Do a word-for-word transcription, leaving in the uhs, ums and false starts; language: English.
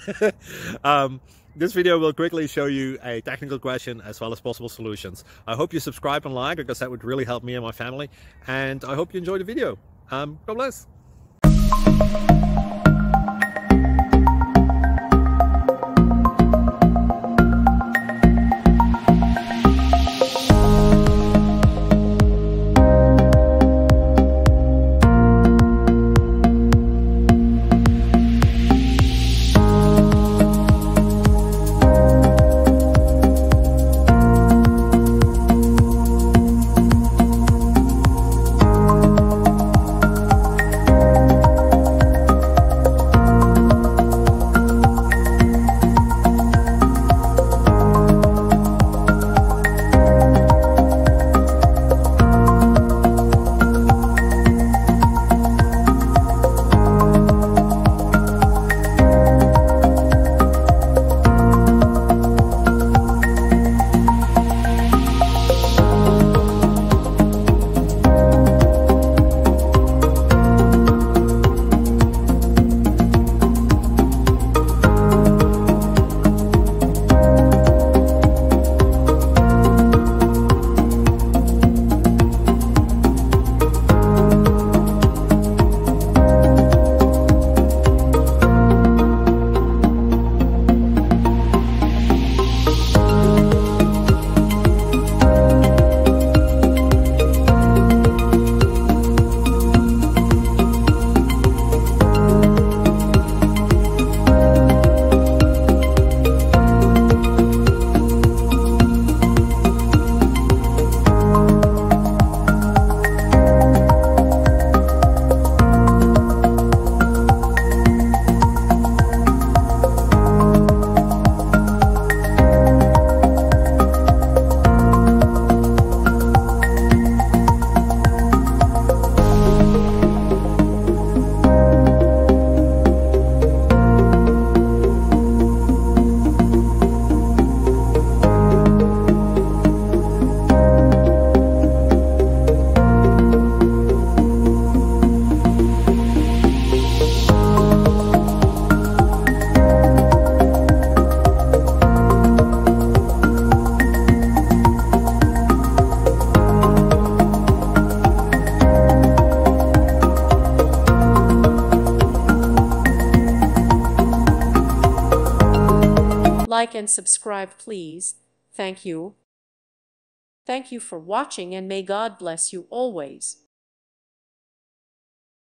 um, this video will quickly show you a technical question as well as possible solutions. I hope you subscribe and like, because that would really help me and my family. And I hope you enjoy the video. Um, God bless. Like and subscribe, please. Thank you. Thank you for watching, and may God bless you always.